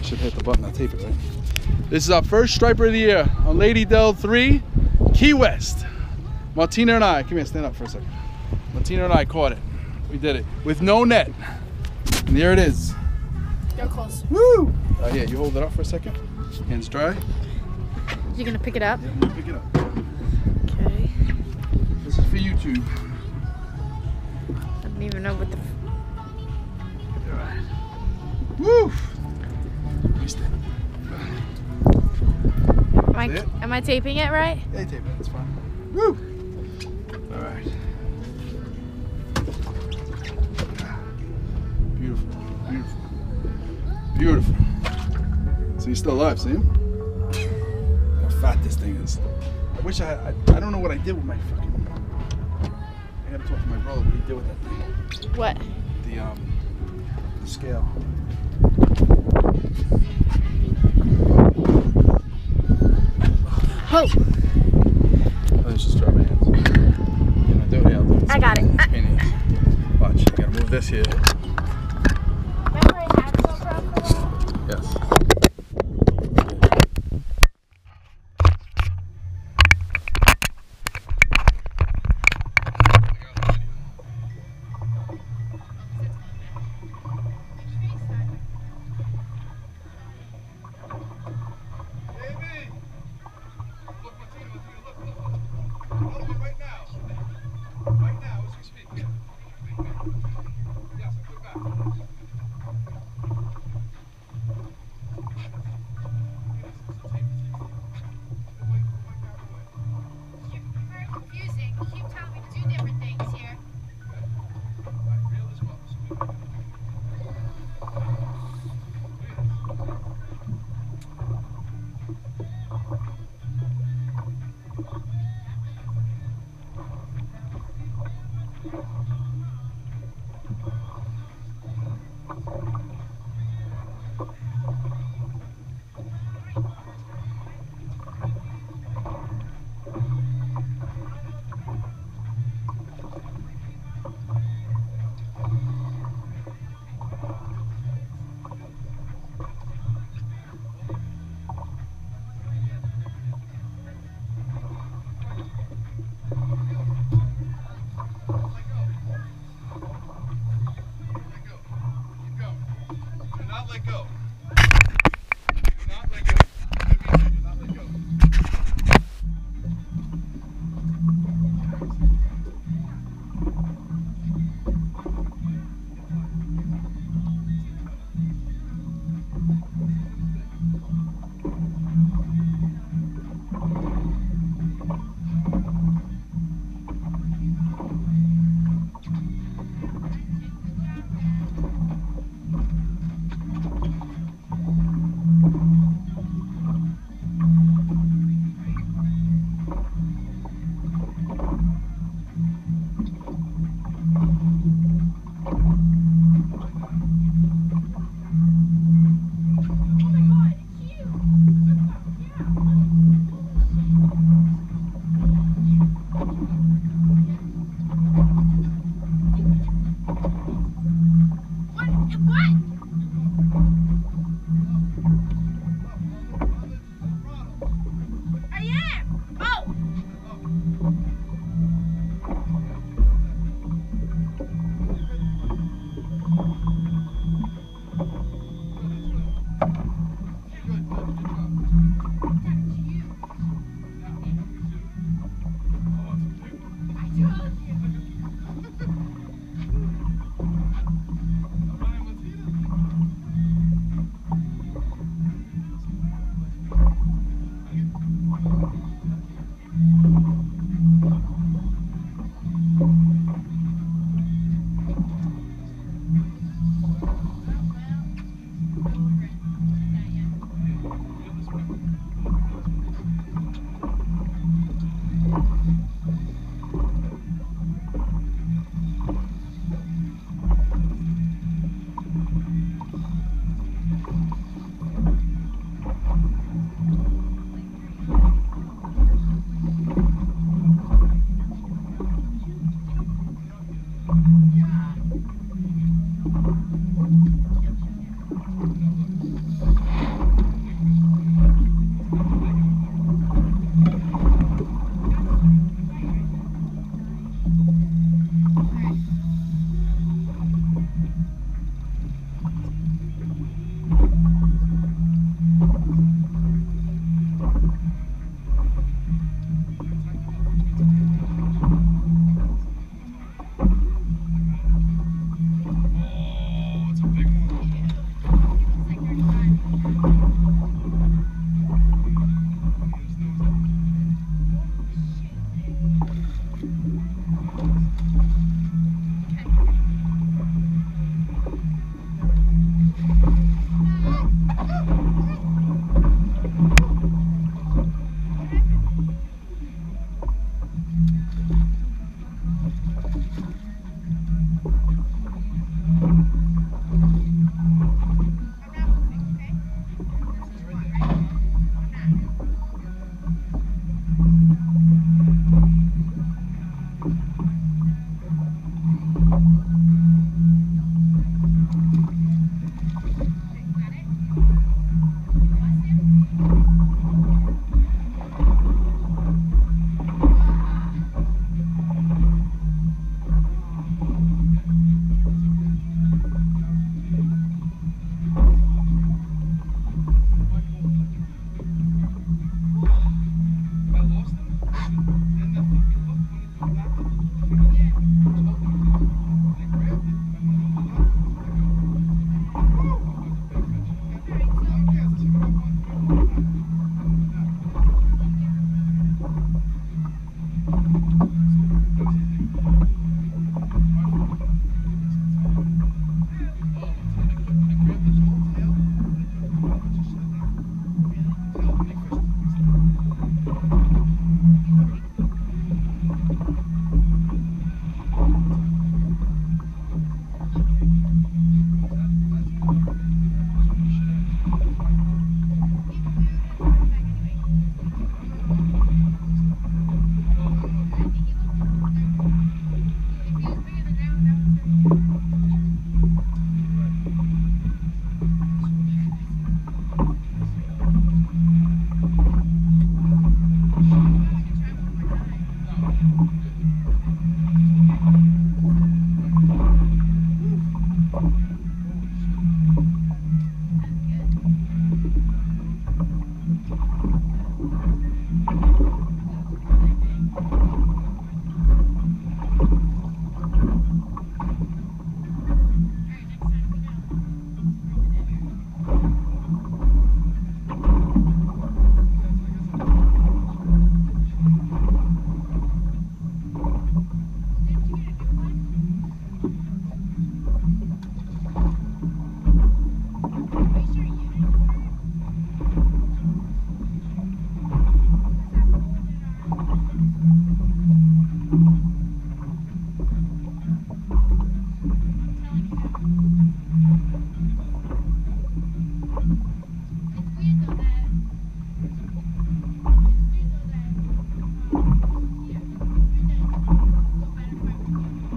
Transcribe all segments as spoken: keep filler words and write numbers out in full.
should hit the button. I'll tape it, right? This is our first striper of the year on Lady Dell three, Key West. Martina and I, come here, stand up for a second. Martina and I caught it. We did it with no net. And there it is. Go close. Woo! Uh, yeah, you hold it up for a second. Hands dry. You're gonna pick it up? Yeah, I'm gonna pick it up. Okay. This is for YouTube. I don't even know what the. Alright. Woo! Am I, am I taping it right? Yeah, tape it. It's fine. Woo! Alright. Beautiful. Beautiful. Beautiful. So he's still alive, see him? How fat this thing is. I wish I had, I, I don't know what I did with my fucking, I gotta talk to my brother what he did with that thing. What? The, um, the scale. Oh! Let me just drop my hands. You know, do it, yeah, I'll do it. I got it. I Watch, you gotta move this here. Remember I had it over on the wall? Yes. Let go. Do not let go. Do not let go.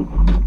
Bye.